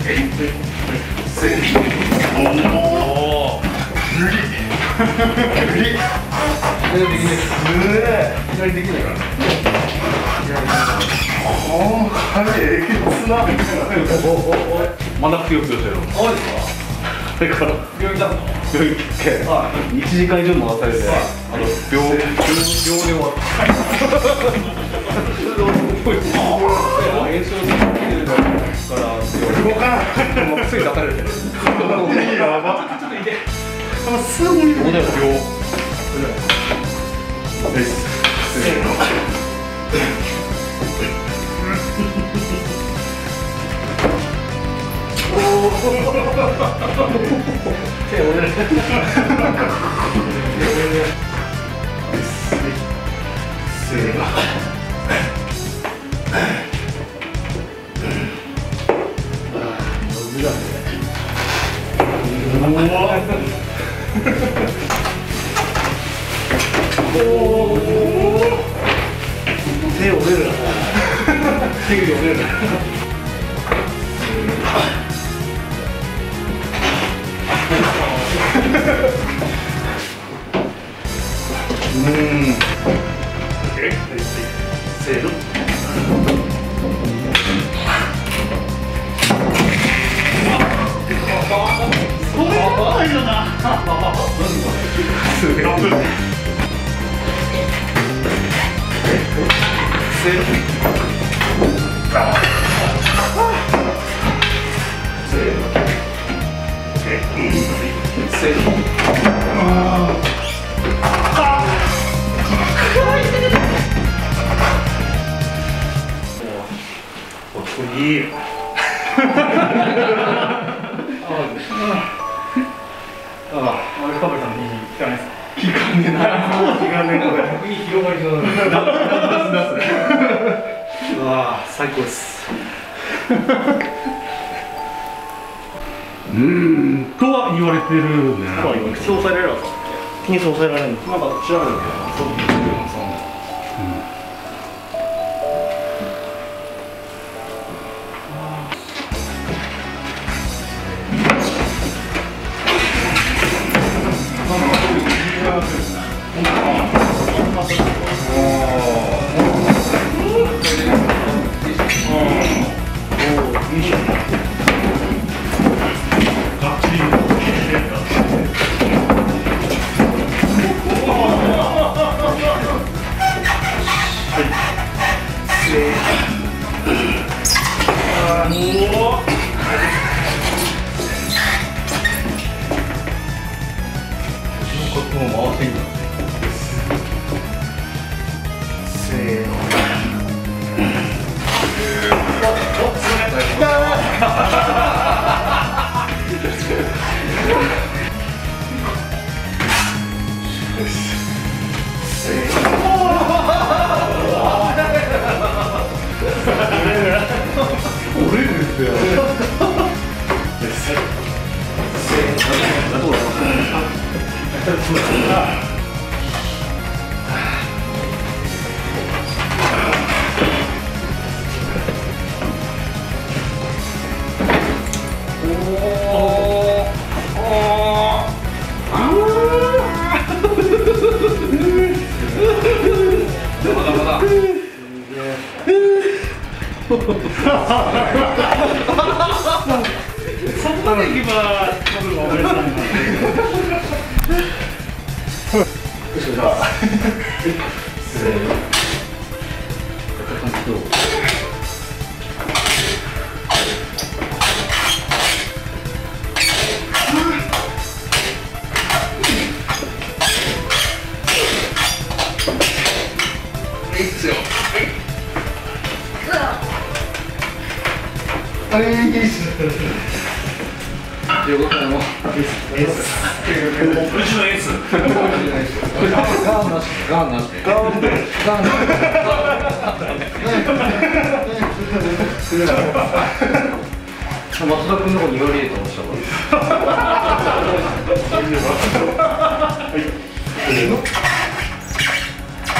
真ん中強く寄せろ。それから病院行って1時間以上回されて、秒で終わった。炎症してるから動かない。つい出されてる。やば。ちょっといて。すごい。ここだよ。秒。です。せーの。手折れる。せーの。手折れるな。手折れるな。せーの。それやばいよな。すげえ。せーの。いい。カブさんに聞かないですか。聞かねえな。聞かねえこれ。いい広がりの。うわあ、最高です。とは言われてるね。そう抑えられるんですか。気に抑えられるんです。なんか調べるんだけど。松田君の方に言われると思った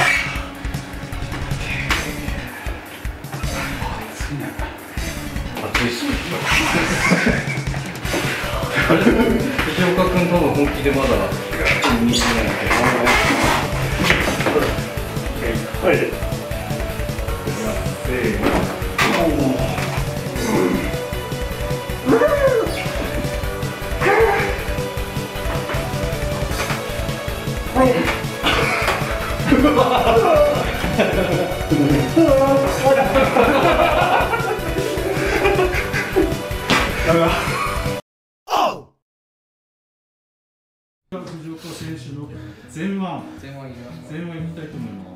から。 藤岡君多分本気でまだ見てないけど。 はい。藤岡選手の前腕見たいと思います。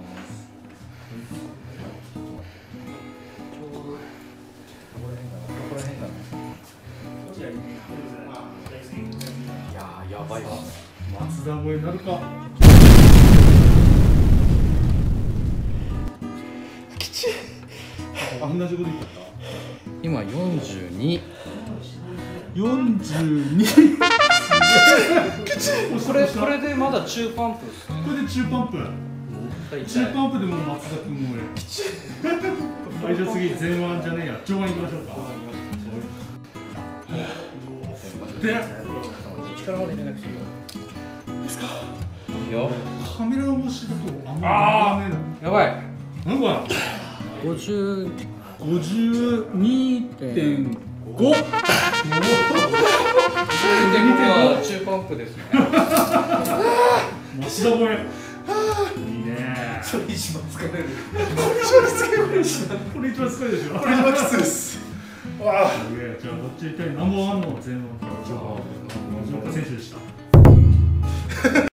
いやー、やばいわ。 松田超えになるか。きちい。同じこと言った。 今42。 42。 これでまだ中パンプですね。 これで中パンプ。中パンプでも松田君もきちい。はい、じゃあ次前腕じゃねえや、上腕いきましょうか。で、 力まで入れなくていいよ。 ですか。 いいよ。 カメラ越しだとあんまりやばい。 なんか52.5。 中パンプですね。 松田超え。いいね。 それ一番疲れる。 これ一番疲れるでしょ。 これ一番きついです。わあ。 じゃあどっち行ったりナンバーワンの全部の藤岡選手でした。